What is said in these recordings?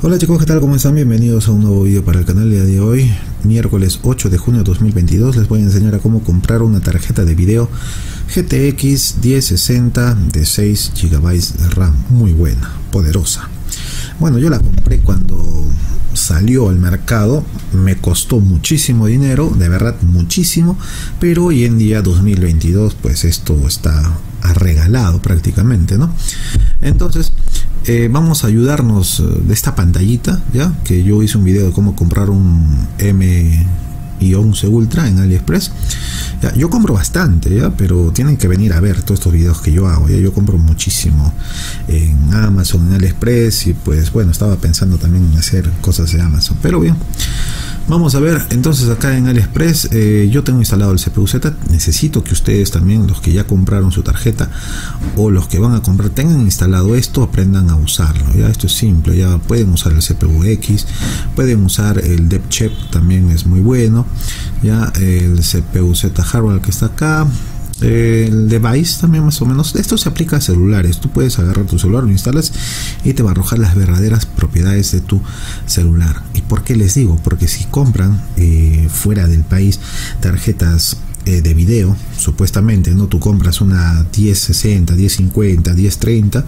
Hola chicos, ¿qué tal? ¿Cómo están? Bienvenidos a un nuevo video para el canal. El día de hoy, miércoles 8 de junio de 2022, les voy a enseñar a cómo comprar una tarjeta de video GTX 1060 de 6 GB de RAM. Muy buena, poderosa. Bueno, yo la compré cuando salió al mercado, me costó muchísimo dinero, de verdad muchísimo, pero hoy en día 2022 pues esto está regalado prácticamente, ¿no? Entonces vamos a ayudarnos de esta pantallita, ya que yo hice un video de cómo comprar un M11 Ultra en AliExpress. Ya, yo compro bastante, ya, pero tienen que venir a ver todos estos videos que yo hago. Ya, yo compro muchísimo en Amazon, en AliExpress, y pues bueno, estaba pensando también en hacer cosas de Amazon, pero bien. Vamos a ver, entonces acá en AliExpress yo tengo instalado el CPU-Z. Necesito que ustedes también, los que ya compraron su tarjeta o los que van a comprar, tengan instalado esto, aprendan a usarlo. Ya, esto es simple, ya pueden usar el CPU-X, pueden usar el DevChef, también es muy bueno. Ya el CPU-Z hardware que está acá, el device también más o menos. Esto se aplica a celulares. Tú puedes agarrar tu celular, lo instalas y te va a arrojar las verdaderas propiedades de tu celular. ¿Y por qué les digo? Porque si compran fuera del país tarjetas de video, supuestamente, ¿no? Tú compras una 1060, 1050, 1030,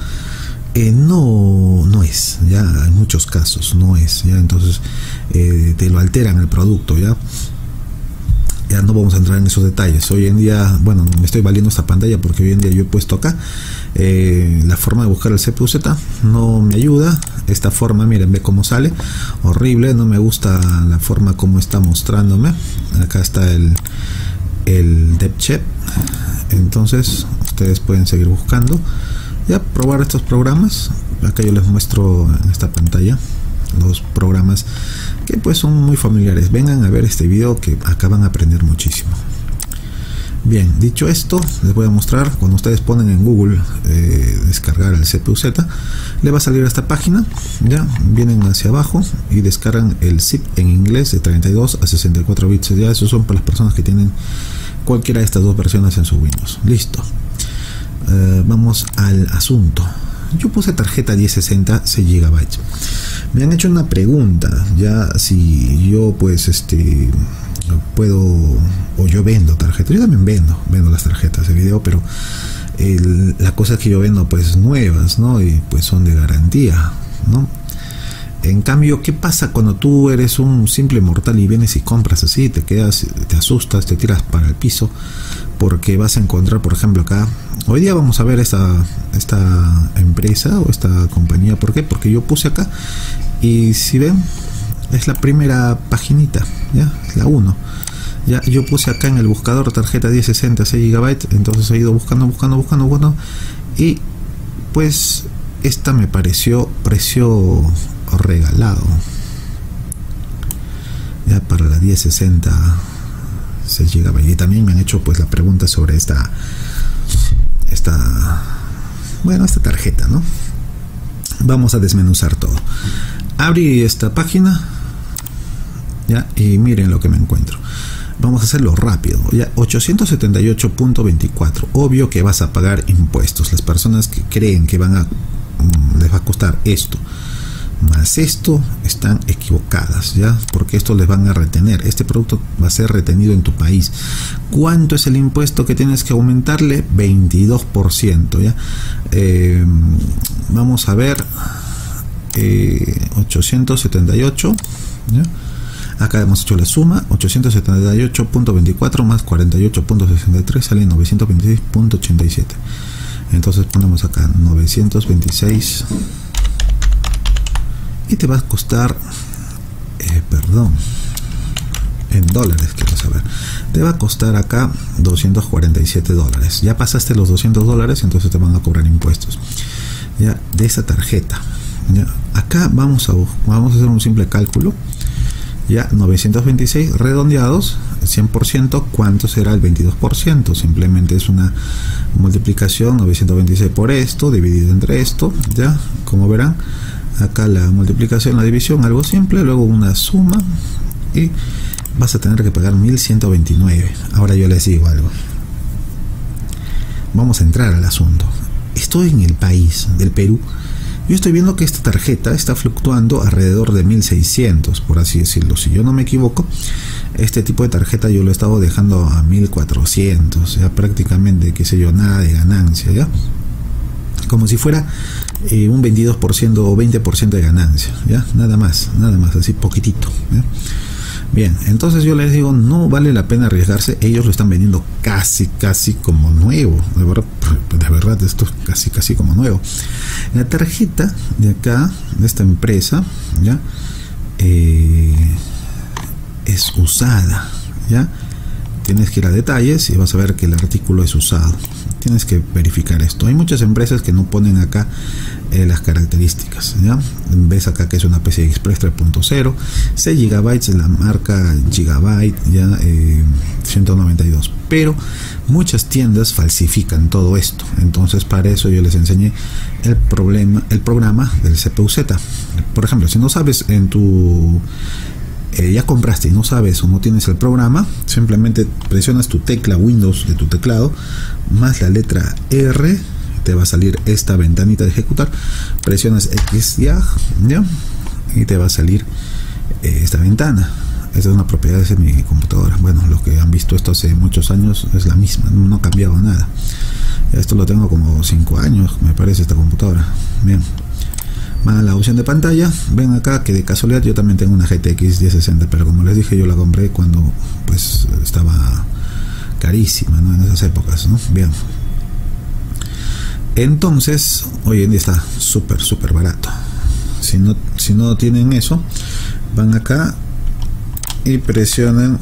no es, ya en muchos casos no es, ya entonces te lo alteran el producto, ya no vamos a entrar en esos detalles. Hoy en día, bueno, me estoy valiendo esta pantalla porque hoy en día yo he puesto acá la forma de buscar el CPU-Z, no me ayuda esta forma. Miren, ve cómo sale, horrible, no me gusta la forma como está mostrándome. Acá está el DevChef, entonces ustedes pueden seguir buscando, ya probar estos programas. Acá yo les muestro en esta pantalla los programas que pues son muy familiares. Vengan a ver este video que acá van a aprender muchísimo. Bien, dicho esto, les voy a mostrar. Cuando ustedes ponen en Google descargar el CPU-Z, le va a salir a esta página. Ya vienen hacia abajo y descargan el zip en inglés de 32 a 64 bits. Ya esos son para las personas que tienen cualquiera de estas dos versiones en su Windows. Listo. Vamos al asunto. Yo puse tarjeta 1060 6 GB. Me han hecho una pregunta, ya si yo pues puedo, o yo vendo tarjetas. Yo también vendo las tarjetas de video, pero la cosa es que yo vendo pues nuevas, ¿no? Y pues son de garantía, ¿no? En cambio, ¿qué pasa cuando tú eres un simple mortal y vienes y compras así, te quedas, te asustas, te tiras para el piso? Porque vas a encontrar, por ejemplo, acá, hoy día vamos a ver esta empresa o esta compañía. ¿Por qué? Porque yo puse acá y si ven, es la primera paginita, ya, es la 1. Ya, yo puse acá en el buscador tarjeta 1060 6 GB, entonces he ido buscando y pues esta me pareció precio regalado, ya, para la 1060 6 GB. Y también me han hecho pues la pregunta sobre esta tarjeta, ¿no? Vamos a desmenuzar todo. Abrí esta página, ya, y miren lo que me encuentro. Vamos a hacerlo rápido, ya. 878.24. Obvio que vas a pagar impuestos. Las personas que creen que les va a costar esto más esto están equivocadas, ya, porque esto les van a retener. Este producto va a ser retenido en tu país. ¿Cuánto es el impuesto que tienes que aumentarle? 22%, ya. Vamos a ver, 878, ¿ya? Acá hemos hecho la suma, 878.24 más 48.63 sale 926.87. entonces ponemos acá 926 y te va a costar, en dólares, quiero saber, te va a costar acá $247. Ya pasaste los $200, entonces te van a cobrar impuestos, ya, de esa tarjeta. Ya, acá vamos a hacer un simple cálculo, ya, 926 redondeados 100%, ¿cuánto será el 22%? Simplemente es una multiplicación, 926 por esto dividido entre esto, ya, como verán acá la multiplicación, la división, algo simple, luego una suma y vas a tener que pagar 1129. Ahora yo les digo algo, vamos a entrar al asunto. Estoy en el país del Perú Yo estoy viendo que esta tarjeta está fluctuando alrededor de 1600, por así decirlo. Si yo no me equivoco, este tipo de tarjeta yo lo he estado dejando a 1400, ya prácticamente, qué sé yo, nada de ganancia, ya como si fuera un 22% o 20% de ganancia, ya nada más, así poquitito, ¿ya? Bien, entonces yo les digo, no vale la pena arriesgarse. Ellos lo están vendiendo casi como nuevo, de verdad esto es casi como nuevo. La tarjeta de acá, de esta empresa, ya es usada, ya tienes que ir a detalles y vas a ver que el artículo es usado. Tienes que verificar esto. Hay muchas empresas que no ponen acá las características, ¿ya? Ves acá que es una PCI Express 3.0, 6 GB, la marca Gigabyte, ya 192. Pero muchas tiendas falsifican todo esto. Entonces para eso yo les enseñé el programa del CPU-Z. Por ejemplo, si no sabes en tu ya compraste y no sabes o no tienes el programa, simplemente presionas tu tecla Windows de tu teclado más la letra R, te va a salir esta ventanita de ejecutar, presionas X ya y te va a salir esta ventana. Esta es una propiedad de mi computadora. Bueno, los que han visto esto hace muchos años es la misma, no ha cambiado nada. Esto lo tengo como 5 años, me parece, esta computadora. Bien, más la opción de pantalla. Ven acá que de casualidad yo también tengo una GTX 1060, pero como les dije, yo la compré cuando pues estaba carísima, ¿no? En esas épocas, ¿no? Bien, entonces hoy en día está súper barato. Si no tienen eso, van acá y presionan,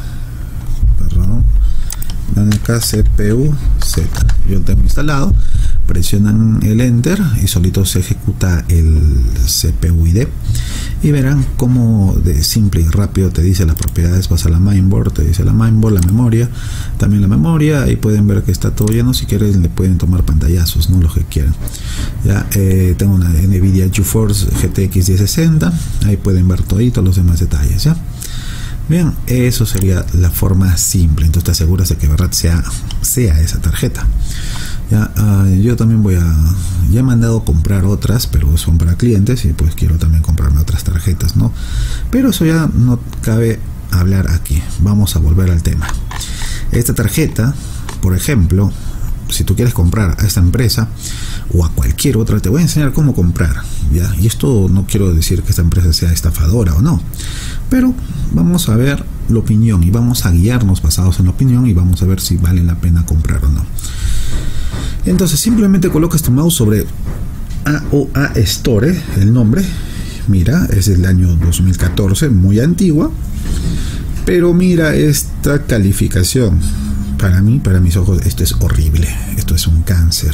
dan acá CPU-Z. Yo lo tengo instalado, presionan el enter y solito se ejecuta el CPU ID y verán cómo de simple y rápido te dice las propiedades. Vas a la mainboard, te dice la mainboard, la memoria, también la memoria. Ahí pueden ver que está todo lleno. Si quieren le pueden tomar pantallazos, no los que quieran. Ya tengo una Nvidia GeForce GTX 1060, ahí pueden ver todos los demás detalles, ya. Bien, eso sería la forma simple. Entonces te aseguras de que verdad sea esa tarjeta. Ya, yo también ya he mandado comprar otras, pero son para clientes y pues quiero también comprarme otras tarjetas, ¿no? Pero eso ya no cabe hablar aquí. Vamos a volver al tema. Esta tarjeta, por ejemplo, si tú quieres comprar a esta empresa o a cualquier otra, te voy a enseñar cómo comprar, ¿ya? Y esto no quiero decir que esta empresa sea estafadora o no, pero vamos a ver la opinión y vamos a guiarnos basados en la opinión y vamos a ver si vale la pena comprar o no. Entonces simplemente colocas tu mouse sobre AOA Store, el nombre. Mira, es del año 2014, muy antigua, pero mira esta calificación. Para mí, para mis ojos, esto es horrible. Esto es un cáncer.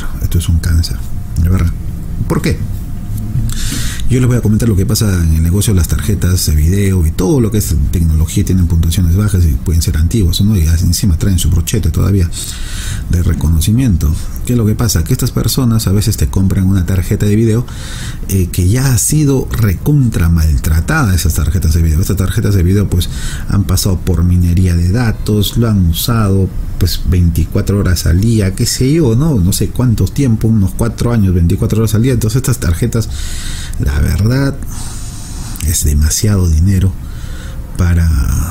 De verdad. ¿Por qué? Yo les voy a comentar lo que pasa en el negocio de las tarjetas de video y todo lo que es tecnología. Tienen puntuaciones bajas y pueden ser antiguas, ¿no? Y encima traen su brochete todavía de reconocimiento. ¿Qué es lo que pasa? Que estas personas a veces te compran una tarjeta de video que ya ha sido recontra maltratada. Esas tarjetas de video. Estas tarjetas de video pues han pasado por minería de datos, lo han usado pues 24 horas al día, qué sé yo, no sé cuánto tiempo, unos 4 años, 24 horas al día. Entonces estas tarjetas, la verdad, es demasiado dinero para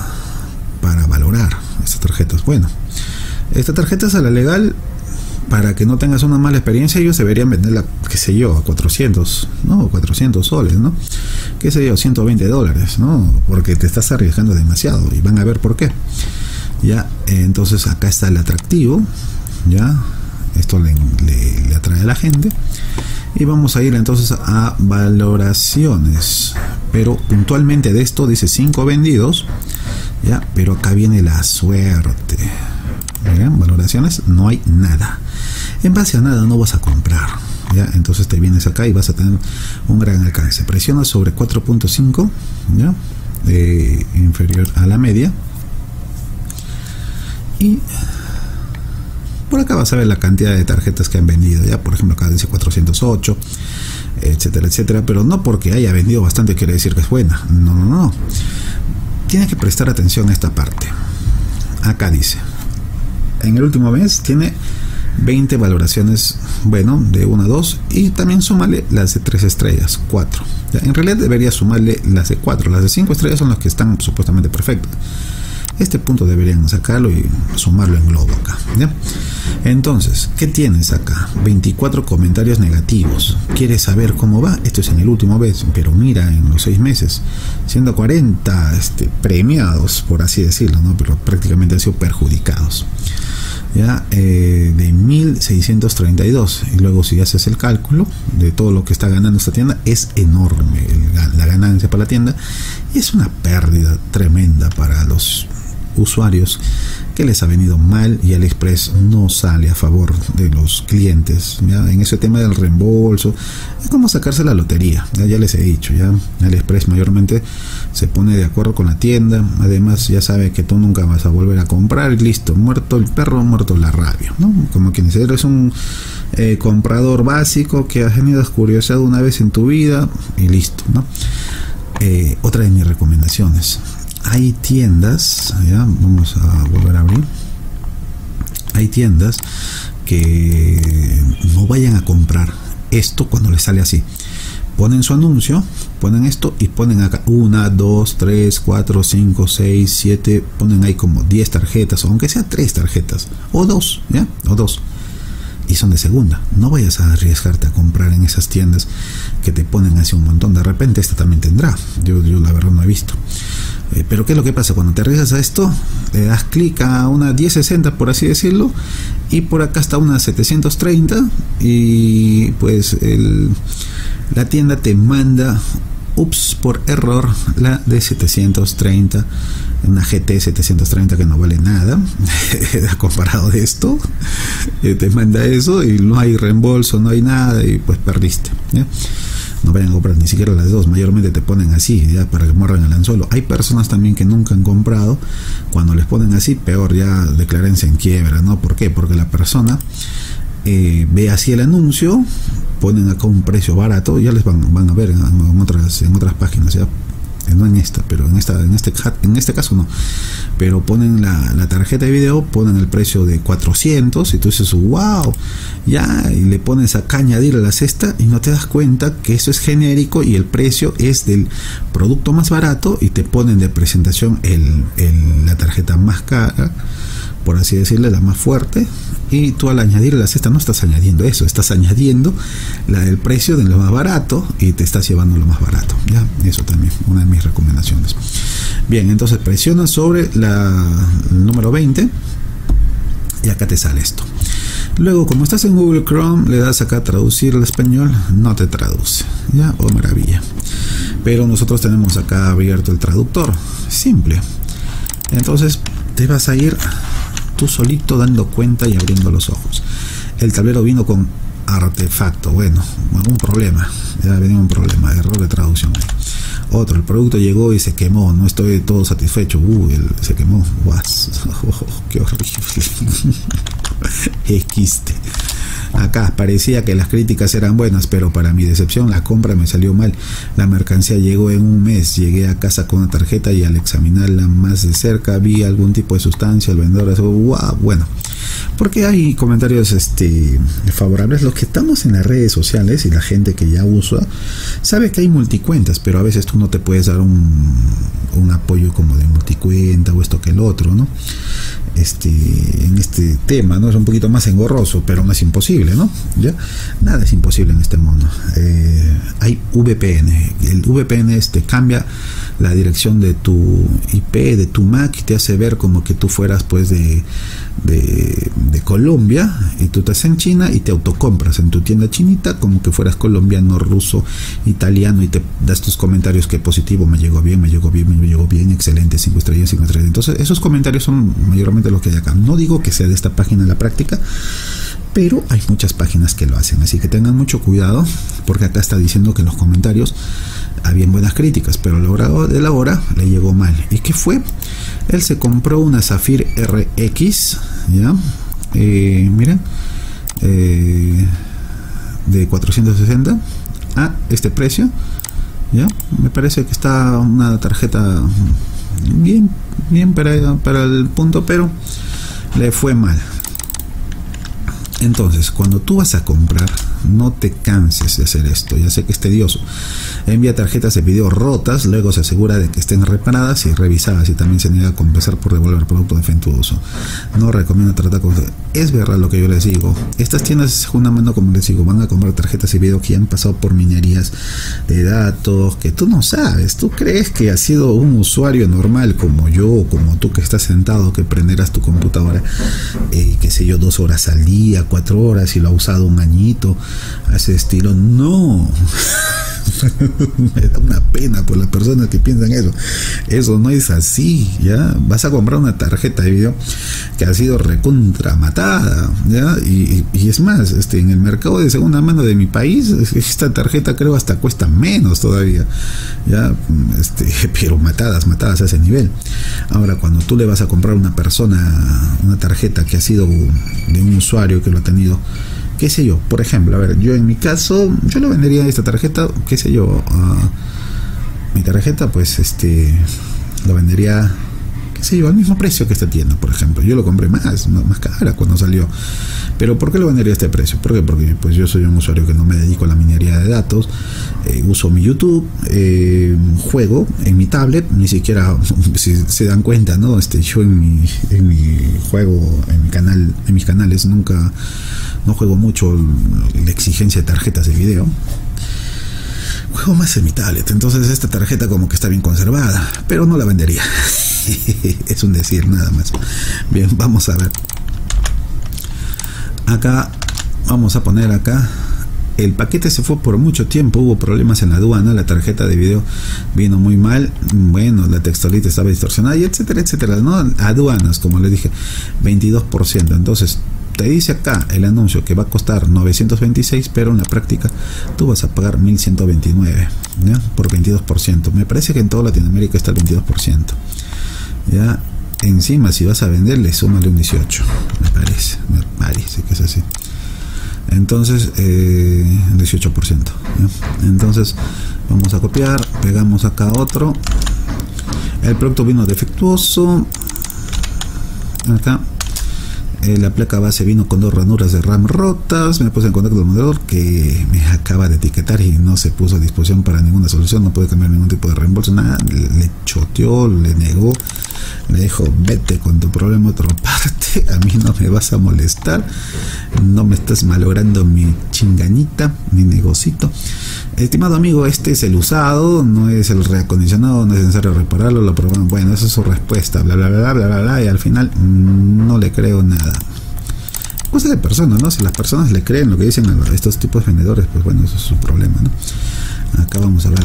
valorar estas tarjetas. Bueno, esta tarjeta es a la legal. Para que no tengas una mala experiencia, ellos deberían venderla, qué sé yo, a 400, ¿no? 400 soles, ¿no? Qué sé yo, $120, ¿no? Porque te estás arriesgando demasiado y van a ver por qué. Ya, entonces acá está el atractivo, ya, esto le atrae a la gente. Y vamos a ir entonces a valoraciones, pero puntualmente de esto dice 5 vendidos, ya, pero acá viene la suerte. Miren, valoraciones, no hay nada. En base a nada no vas a comprar, ¿ya? Entonces te vienes acá y vas a tener un gran alcance. Presiona sobre 4.5, ¿ya? Inferior a la media. Y por acá vas a ver la cantidad de tarjetas que han vendido, ¿ya? Por ejemplo, acá dice 408, etcétera, etcétera. Pero no porque haya vendido bastante quiere decir que es buena. No. Tienes que prestar atención a esta parte. Acá dice, en el último mes tiene 20 valoraciones, bueno, de 1 a 2, y también súmale las de 3 estrellas, 4. ¿Ya? En realidad debería sumarle las de 4, las de 5 estrellas son las que están supuestamente perfectas. Este punto deberían sacarlo y sumarlo en globo acá, ¿ya? Entonces, ¿qué tienes acá? 24 comentarios negativos. ¿Quieres saber cómo va? Esto es en el último mes, pero mira, en los 6 meses, 140 premiados, por así decirlo, ¿no? Pero prácticamente han sido perjudicados. Ya, de 1632, y luego si haces el cálculo de todo lo que está ganando esta tienda, es enorme la ganancia para la tienda, y es una pérdida tremenda para los usuarios que les ha venido mal, y AliExpress no sale a favor de los clientes, ¿ya? En ese tema del reembolso es como sacarse la lotería, ya les he dicho, ya AliExpress mayormente se pone de acuerdo con la tienda, además ya sabe que tú nunca vas a volver a comprar y listo, muerto el perro, muerto la rabia, ¿no? Como quien dice, eres un comprador básico que has tenido curiosidad una vez en tu vida y listo, ¿no? Otra de mis recomendaciones: hay tiendas, ya vamos a volver a abrir, hay tiendas que no vayan a comprar esto cuando les sale así. Ponen su anuncio, ponen esto y ponen acá 1, 2, 3, 4, 5, 6, 7, ponen ahí como 10 tarjetas, o aunque sea 3 tarjetas, o 2, ¿ya? O 2. Y son de segunda. No vayas a arriesgarte a comprar en esas tiendas que te ponen así un montón. De repente esta también tendrá. Yo la verdad no he visto. Pero ¿qué es lo que pasa? Cuando te arriesgas a esto, le das clic a una 1060, por así decirlo, y por acá está una 730, y pues la tienda te manda, ups, por error, la de 730, una GT 730 que no vale nada comparado de esto. Te manda eso y no hay reembolso, no hay nada, y pues perdiste, ¿ya? No vayan a comprar ni siquiera las dos, mayormente te ponen así, ya, para que muerdan el anzuelo. Hay personas también que nunca han comprado, cuando les ponen así, peor, ya declárense en quiebra, ¿no? ¿Por qué? Porque la persona ve así el anuncio, ponen acá un precio barato, ya les van a ver en otras páginas, ya, no en esta, pero en este caso no, pero ponen la tarjeta de video, ponen el precio de 400 y tú dices wow, ya, y le pones acá añadir a la cesta y no te das cuenta que eso es genérico y el precio es del producto más barato, y te ponen de presentación la tarjeta más cara, por así decirle, la más fuerte, y tú al añadir la cesta no estás añadiendo eso, estás añadiendo la del precio de lo más barato y te estás llevando lo más barato, ¿ya? Eso también, una de mis recomendaciones. Bien, entonces presionas sobre el número 20 y acá te sale esto. Luego, como estás en Google Chrome, le das acá a traducir al español, no te traduce, ¿ya? Oh, maravilla. Pero nosotros tenemos acá abierto el traductor, simple. Entonces te vas a ir tú solito dando cuenta y abriendo los ojos. El tablero vino con artefacto, bueno, algún problema, ya venía un problema, error de traducción. Otro, el producto llegó y se quemó, no estoy todo satisfecho, se quemó, qué horrible. Existe. Acá parecía que las críticas eran buenas, pero para mi decepción la compra me salió mal. La mercancía llegó en un mes. Llegué a casa con una tarjeta y al examinarla más de cerca vi algún tipo de sustancia. El vendedor dijo, wow, bueno. Porque hay comentarios favorables. Los que estamos en las redes sociales y la gente que ya usa sabe que hay multicuentas, pero a veces tú no te puedes dar un apoyo como de multicuenta o esto que el otro, ¿no? En este tema, ¿no? Es un poquito más engorroso, pero no es imposible, ¿no? ¿Ya? Nada es imposible en este mundo. Hay VPN. El VPN cambia la dirección de tu IP, de tu Mac, y te hace ver como que tú fueras pues de Colombia, y tú estás en China y te autocompras en tu tienda chinita como que fueras colombiano, ruso, italiano, y te das tus comentarios que positivo, me llegó bien, excelente, 5 estrellas, 5 estrellas. Entonces esos comentarios son mayormente los que hay acá. No digo que sea de esta página en la práctica, pero hay muchas páginas que lo hacen, así que tengan mucho cuidado, porque acá está diciendo que en los comentarios habían buenas críticas, pero a la hora de la hora le llegó mal. ¿Y qué fue? Él se compró una Zafir RX, ¿ya? Miren, de 460 a este precio, ¿ya? Me parece que está una tarjeta bien para el punto, pero le fue mal. Entonces, cuando tú vas a comprar, no te canses de hacer esto. Ya sé que es tedioso. Envía tarjetas de video rotas, luego se asegura de que estén reparadas y revisadas, y también se niega a compensar por devolver producto defectuoso. No recomiendo tratar con... Es verdad lo que yo les digo. Estas tiendas de segunda mano, como les digo, van a comprar tarjetas de video que han pasado por minerías de datos, que tú no sabes. Tú crees que has sido un usuario normal como yo, o como tú, que estás sentado, que prenderás tu computadora, qué sé yo, 2 horas al día, 4 horas, y lo ha usado un añito a ese estilo. No. Me da una pena por las personas que piensan eso. Eso no es así, ¿ya? Vas a comprar una tarjeta de video que ha sido recontra matada, ¿ya? Y es más, en el mercado de segunda mano de mi país, esta tarjeta creo hasta cuesta menos todavía, ¿ya? Pero matadas a ese nivel. Ahora, cuando tú le vas a comprar a una persona una tarjeta que ha sido de un usuario que lo ha tenido, qué sé yo, por ejemplo, a ver, yo en mi caso, yo le vendería esta tarjeta, qué sé yo, mi tarjeta, pues, lo vendería, qué sé yo, al mismo precio que esta tienda, por ejemplo. Yo lo compré más cara cuando salió. Pero ¿por qué lo vendería a este precio? ¿Por qué? Porque pues yo soy un usuario que no me dedico a la minería de datos, uso mi YouTube, juego en mi tablet, ni siquiera, si se dan cuenta, ¿no? Yo en mi juego, en mis canales, nunca, no juego mucho la exigencia de tarjetas de video. Juego más en mi tablet, entonces esta tarjeta como que está bien conservada, pero no la vendería. Es un decir, nada más. Bien, vamos a ver. Acá, vamos a poner acá. El paquete se fue por mucho tiempo, hubo problemas en la aduana, la tarjeta de video vino muy mal, bueno, la textualita estaba distorsionada, y etcétera, etcétera, ¿no? Aduanas, como les dije, 22%. Entonces, te dice acá el anuncio que va a costar 926, pero en la práctica tú vas a pagar 1129, ¿ya? Por 22%. Me parece que en toda Latinoamérica está el 22%. Ya, encima, si vas a venderle, súmale un 18, me parece que es así. Entonces, 18%, ¿ya? Entonces, vamos a copiar, pegamos acá otro. El producto vino defectuoso. Acá. La placa base vino con 2 ranuras de RAM rotas. Me puse en contacto con el moderador, que me acaba de etiquetar y no se puso a disposición para ninguna solución. No puede cambiar ningún tipo de reembolso, nada. Le choteó, le negó, le dijo: vete con tu problema a otra parte, a mí no me vas a molestar, no me estás malogrando mi chingañita, mi negocito. Estimado amigo, este es el usado, no es el reacondicionado, no es necesario repararlo, lo probamos. Bueno, esa es su respuesta, bla bla bla bla bla bla, y al final no le creo nada. Cosa de personas, ¿no? Si las personas le creen lo que dicen a estos tipos de vendedores, pues bueno, eso es su problema, ¿no? Acá vamos a ver.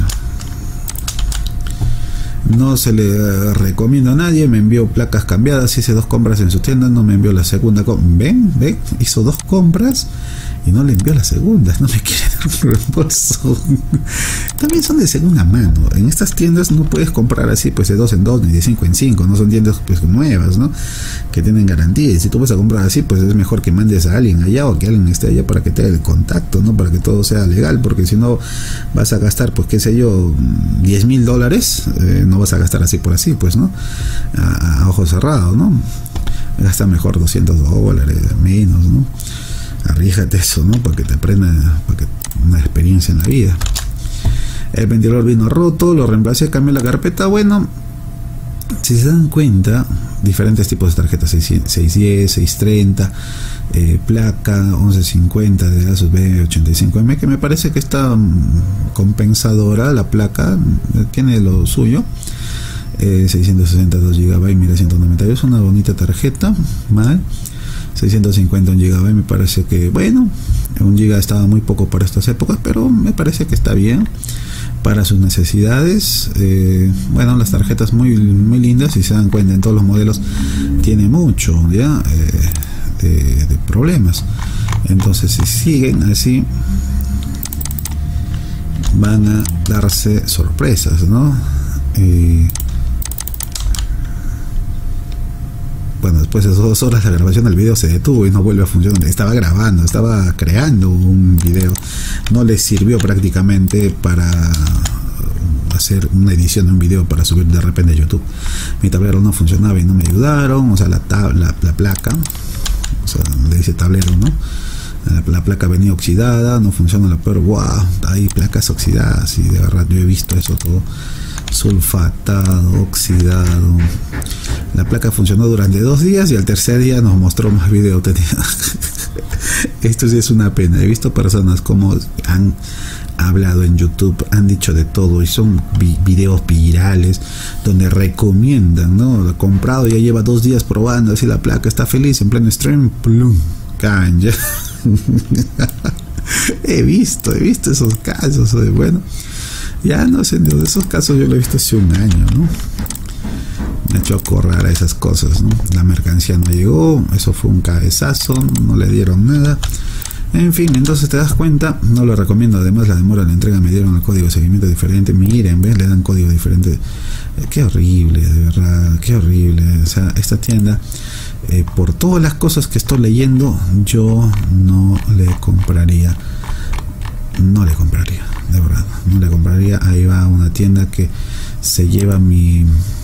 No se le recomiendo a nadie, me envió placas cambiadas, hice 2 compras en su tienda, no me envió la segunda. ¿Ven? Hizo 2 compras y no le envió la segunda, no me quiere dar un reembolso. También son de segunda mano. En estas tiendas no puedes comprar así, pues de 2 en 2 ni de 5 en 5, no son tiendas pues nuevas, ¿no? Que tienen garantía. Y si tú vas a comprar así, pues es mejor que mandes a alguien allá, o que alguien esté allá para que te haga el contacto, ¿no? Para que todo sea legal, porque si no vas a gastar, pues qué sé yo, $10,000, no vas a gastar así por así, pues, ¿no? A ojos cerrados, ¿no? Gasta mejor $200 menos, ¿no? Arríjate eso, ¿no? Para que te aprenda, para que una experiencia en la vida. El ventilador vino roto, lo reemplacé, cambié la carpeta. Bueno, si se dan cuenta, diferentes tipos de tarjetas: 610, 630, placa 1150 de Asus B85M, que me parece que está compensadora. La placa tiene lo suyo. 662 GB, 1192, una bonita tarjeta, mal. 650, 1 GB, me parece que, bueno, 1 GB estaba muy poco para estas épocas, pero me parece que está bien para sus necesidades. Bueno, las tarjetas muy lindas, si se dan cuenta, en todos los modelos tiene mucho, ¿ya? De problemas. Entonces, si siguen así, van a darse sorpresas, ¿no? Bueno, después de 2 horas la grabación del video se detuvo y no vuelve a funcionar. Estaba grabando, estaba creando un video, no les sirvió prácticamente para hacer una edición de un video para subir de repente a YouTube. Mi tablero no funcionaba y no me ayudaron, o sea, la placa, o sea, le dice tablero, ¿no? La placa venía oxidada, no funciona la peor, wow, hay placas oxidadas, y de verdad yo he visto eso todo, sulfatado, oxidado. La placa funcionó durante 2 días y al tercer día nos mostró más video. Esto sí es una pena. He visto personas como han hablado en YouTube, han dicho de todo, y son videos virales donde recomiendan, ¿no? Lo comprado, ya lleva 2 días probando, así la placa está feliz, en pleno stream, plum, canja. He visto esos casos. Bueno, ya no sé, de esos casos yo lo he visto hace un año, ¿no? Me ha hecho acordar a esas cosas, ¿no? La mercancía no llegó, eso fue un cabezazo, no le dieron nada. En fin, entonces te das cuenta, no lo recomiendo. Además, la demora de la entrega, me dieron el código de seguimiento diferente. Miren, ¿ves? Le dan código diferente. Qué horrible, de verdad, qué horrible. O sea, esta tienda, por todas las cosas que estoy leyendo, yo no le compraría. No le compraría, de verdad, no le compraría. Ahí va una tienda que se lleva mi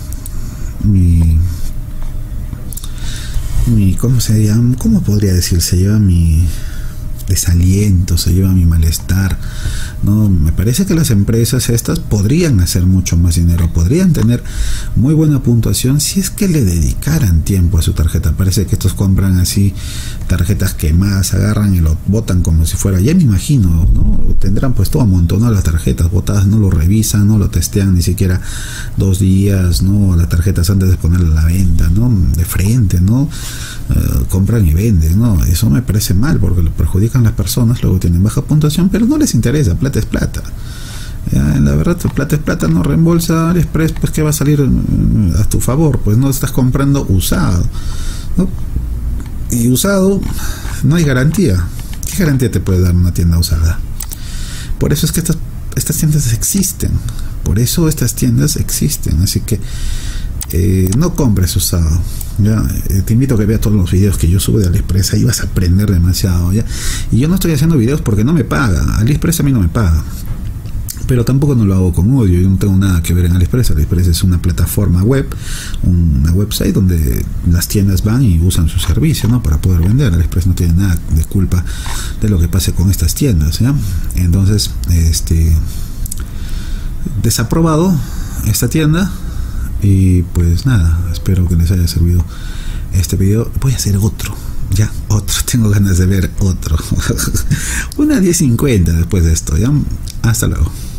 ¿cómo se llama? ¿Cómo podría decir? Se lleva mi desaliento, se lleva mi malestar, ¿no? Me parece que las empresas estas podrían hacer mucho más dinero, podrían tener muy buena puntuación si es que le dedicaran tiempo a su tarjeta. Parece que estos compran así tarjetas quemadas, agarran y lo botan como si fuera, ya me imagino, ¿no? Tendrán pues todo amontonado las tarjetas botadas, no lo revisan, no lo testean ni siquiera 2 días, ¿no? Las tarjetas antes de ponerla a la venta, ¿no? De frente, ¿no? Compran y venden, ¿no? Eso me parece mal porque lo perjudican las personas, luego tienen baja puntuación, pero no les interesa, plata es plata. Ya, la verdad, plata es plata, no reembolsa AliExpress, pues que va a salir a tu favor, pues no estás comprando usado, ¿no? Y usado no hay garantía. ¿Qué garantía te puede dar una tienda usada? Por eso es que estas tiendas existen, por eso estas tiendas existen, así que no compres usado. Ya, te invito a que veas todos los videos que yo subo de AliExpress, ahí vas a aprender demasiado, ¿ya? Y yo no estoy haciendo videos porque no me paga, AliExpress a mí no me paga, pero tampoco no lo hago con odio, yo no tengo nada que ver en AliExpress. AliExpress es una plataforma web, una website donde las tiendas van y usan su servicio, ¿no? Para poder vender. AliExpress no tiene nada de culpa de lo que pase con estas tiendas, ¿ya? Entonces, desaprobado esta tienda. Y pues nada, espero que les haya servido este video. Voy a hacer otro, tengo ganas de ver otro. Una 10:50 después de esto, ya. Hasta luego.